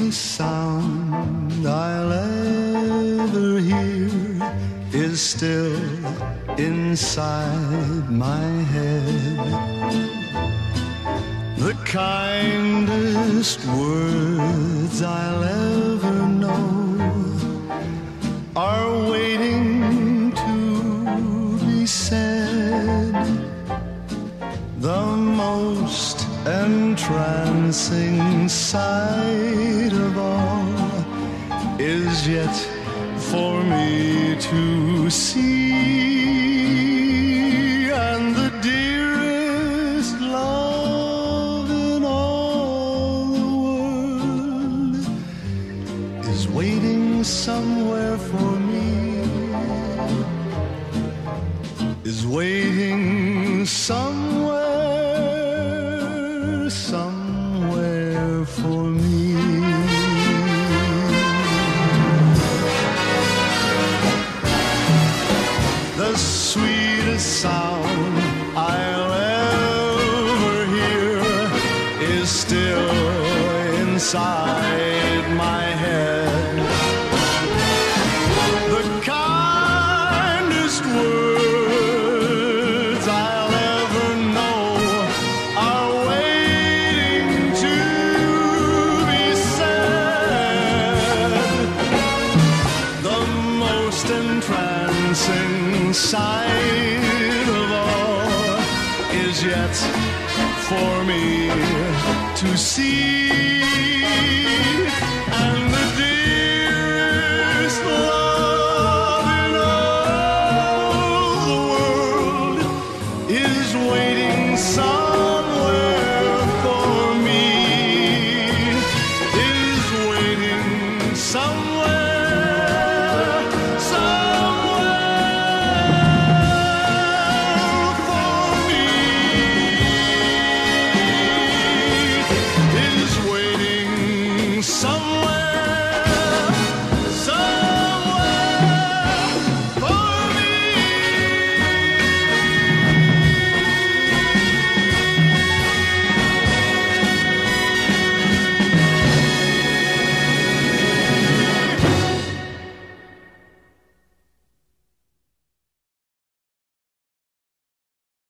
sweetest sound I'll ever hear is still inside my head. The kindest words I'll ever know are waiting to be said. The most entrancing sight of all is yet for me to see, and the dearest love in all the world is waiting somewhere for me, is waiting somewhere for me. The sweetest sound I'll ever hear is still inside my head. The kindest words I'll ever know are waiting to be said. The most entrancing sight of all is yet for me to see, and the dearest love in all the world is waiting somewhere for me, is waiting somewhere. Some